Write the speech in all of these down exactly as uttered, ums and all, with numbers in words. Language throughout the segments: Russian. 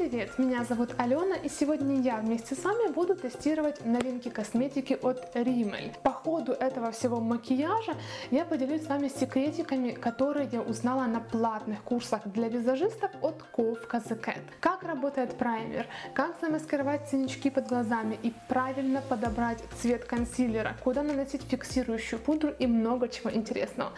привет! Меня зовут Алена, и сегодня я вместе с вами буду тестировать новинки косметики от Rimmel. По ходу этого всего макияжа я поделюсь с вами секретиками, которые я узнала на платных курсах для визажистов от Ковка The Cat. Как работает праймер, как замаскировать синячки под глазами и правильно подобрать цвет консилера, куда наносить фиксирующую пудру и много чего интересного.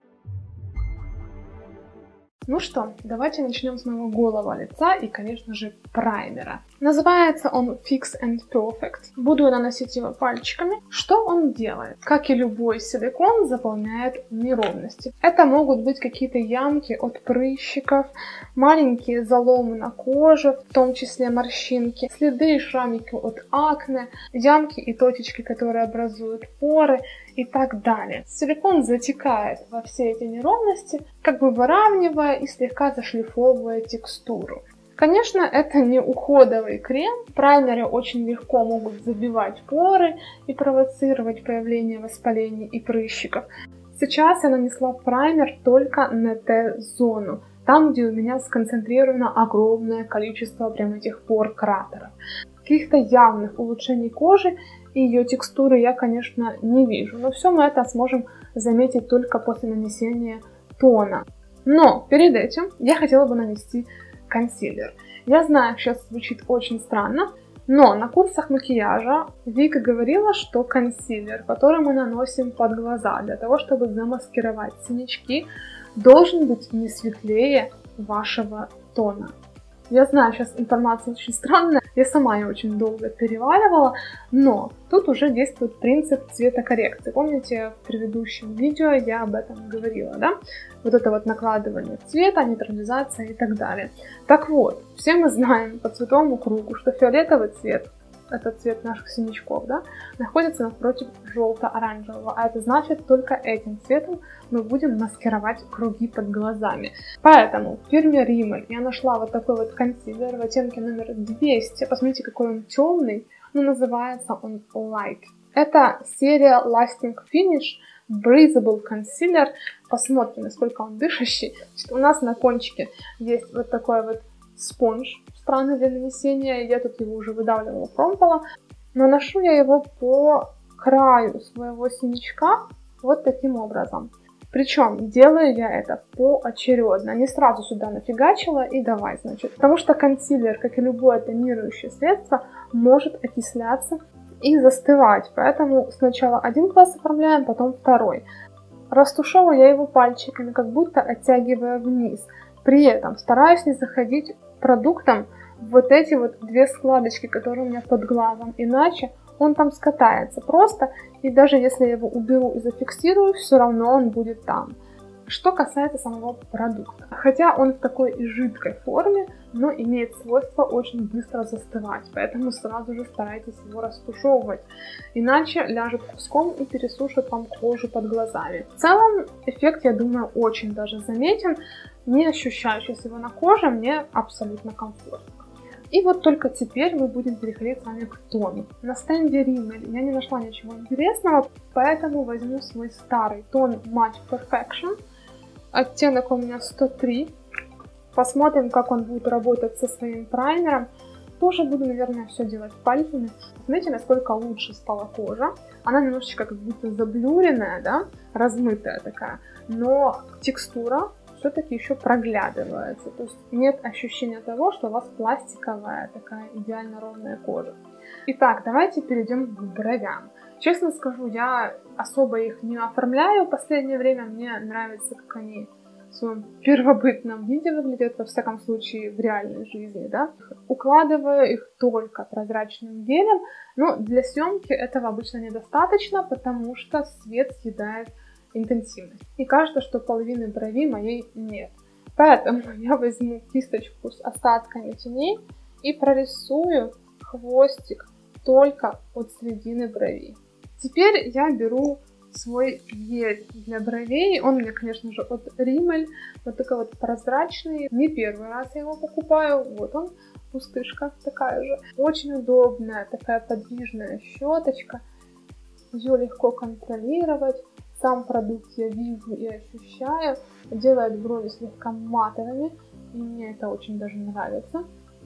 Ну что, давайте начнем с моего голого лица и, конечно же, праймера. Называется он Fix and Perfect. Буду наносить его пальчиками. Что он делает? Как и любой силикон, заполняет неровности. Это могут быть какие-то ямки от прыщиков, маленькие заломы на коже, в том числе морщинки, следы и шрамики от акне, ямки и точечки, которые образуют поры и так далее. Силикон затекает во все эти неровности, как бы выравнивая и слегка зашлифовывая текстуру. Конечно, это не уходовый крем. Праймеры очень легко могут забивать поры и провоцировать появление воспалений и прыщиков. Сейчас я нанесла праймер только на Т-зону, там, где у меня сконцентрировано огромное количество прям этих пор-кратеров. Каких-то явных улучшений кожи и ее текстуры я, конечно, не вижу. Но все мы это сможем заметить только после нанесения тона. Но перед этим я хотела бы нанести консилер. Я знаю, сейчас звучит очень странно, но на курсах макияжа Вика говорила, что консилер, который мы наносим под глаза для того, чтобы замаскировать синячки, должен быть не светлее вашего тона. Я знаю, сейчас информация очень странная, я сама ее очень долго переваривала, но тут уже действует принцип цветокоррекции. Помните, в предыдущем видео я об этом говорила, да? Вот это вот накладывание цвета, нейтрализация и так далее. Так вот, все мы знаем по цветовому кругу, что фиолетовый цвет, это цвет наших синячков, да, находится напротив желто-оранжевого, а это значит, только этим цветом мы будем маскировать круги под глазами. Поэтому в фирме Rimmel я нашла вот такой вот консилер в оттенке номер двести. Посмотрите, какой он темный, но называется он Light. Это серия Lasting Finish Breathable Concealer. Посмотрим, насколько он дышащий. Значит, у нас на кончике есть вот такой вот спонж странный для нанесения. Я тут его уже выдавливала, промпала. Наношу я его по краю своего синячка вот таким образом. Причем делаю я это поочередно. Не сразу сюда нафигачила и давай, значит. Потому что консилер, как и любое тонирующее средство, может окисляться и застывать. Поэтому сначала один класс оформляем, потом второй. Растушевываю я его пальчиками, как будто оттягивая вниз. При этом стараюсь не заходить продуктом в вот эти вот две складочки, которые у меня под глазом. Иначе он там скатается просто. И даже если я его уберу и зафиксирую, все равно он будет там. Что касается самого продукта. Хотя он в такой и жидкой форме, но имеет свойство очень быстро застывать. Поэтому сразу же старайтесь его растушевывать. Иначе ляжет куском и пересушит вам кожу под глазами. В целом эффект, я думаю, очень даже заметен. Не ощущаю сейчас его на коже, мне абсолютно комфортно. И вот только теперь мы будем переходить с вами к тону. На стенде Rimmel я не нашла ничего интересного, поэтому возьму свой старый тон Matte Perfection. Оттенок у меня сто три. Посмотрим, как он будет работать со своим праймером. Тоже буду, наверное, все делать пальцами. Смотрите, насколько лучше стала кожа. Она немножечко как будто заблюренная, да, размытая такая, но текстура все-таки еще проглядывается. То есть нет ощущения того, что у вас пластиковая такая идеально ровная кожа. Итак, давайте перейдем к бровям. Честно скажу, я особо их не оформляю в последнее время. Мне нравится, как они в своем первобытном виде выглядят, во всяком случае в реальной жизни, да. Укладываю их только прозрачным гелем, но для съемки этого обычно недостаточно, потому что свет съедает интенсивность. И кажется, что половины брови моей нет. Поэтому я возьму кисточку с остатками теней и прорисую хвостик только от середины брови. Теперь я беру свой гель для бровей. Он у меня, конечно же, от Rimmel. Вот такой вот прозрачный. Не первый раз я его покупаю. Вот он, пустышка такая же. Очень удобная, такая подвижная щеточка. Ее легко контролировать. Сам продукт я вижу и ощущаю. Делает брови слегка матовыми. И мне это очень даже нравится.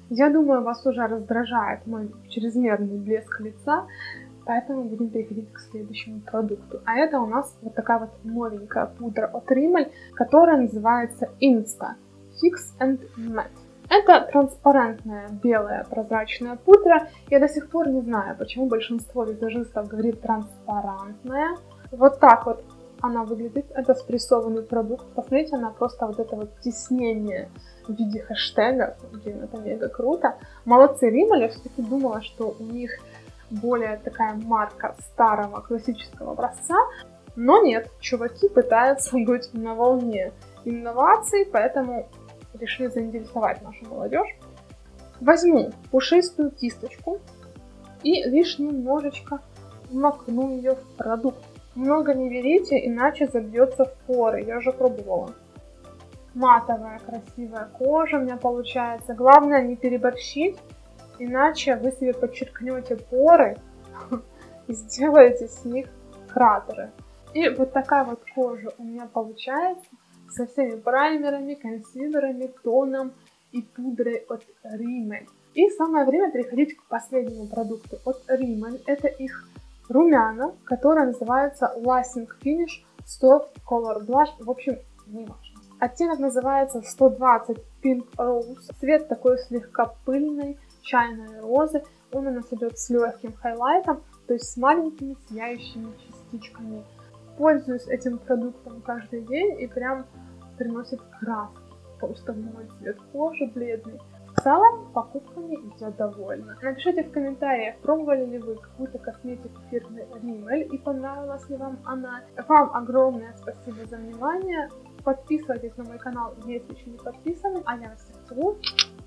Я думаю, вас уже раздражает мой чрезмерный блеск лица, поэтому будем переходить к следующему продукту. А это у нас вот такая вот новенькая пудра от Rimmel, которая называется Insta Fix and Matte. Это транспарентная белая прозрачная пудра. Я до сих пор не знаю, почему большинство визажистов говорит транспарентная. Вот так вот она выглядит. Это спрессованный продукт. Посмотрите, она просто вот это вот тиснение в виде хэштегов. Блин, это мега круто. Молодцы Rimmel. Я все-таки думала, что у них более такая марка старого классического образца. Но нет, чуваки пытаются быть на волне инноваций, поэтому решили заинтересовать нашу молодежь. Возьму пушистую кисточку и лишь немножечко макну ее в продукт. Много не берите, иначе забьется в поры, я уже пробовала. Матовая красивая кожа у меня получается. Главное не переборщить, иначе вы себе подчеркнете поры и сделаете с них кратеры. И вот такая вот кожа у меня получается со всеми праймерами, консилерами, тоном и пудрой от Rimmel. И самое время переходить к последнему продукту от Rimmel. Это их румяна, которая называется Lasting Finish Soft Color Blush. В общем, не важно. Оттенок называется сто двадцать Pink Rose. Цвет такой слегка пыльной, чайной розы. Он у нас идет с легким хайлайтом, то есть с маленькими сияющими частичками. Пользуюсь этим продуктом каждый день и прям приносит краски. Просто мой цвет кожи бледный. В целом, покупками я довольна. Напишите в комментариях, пробовали ли вы какую-то косметику фирмы Rimmel и понравилась ли вам она. Вам огромное спасибо за внимание. Подписывайтесь на мой канал, если еще не подписаны. А я вас всех целую.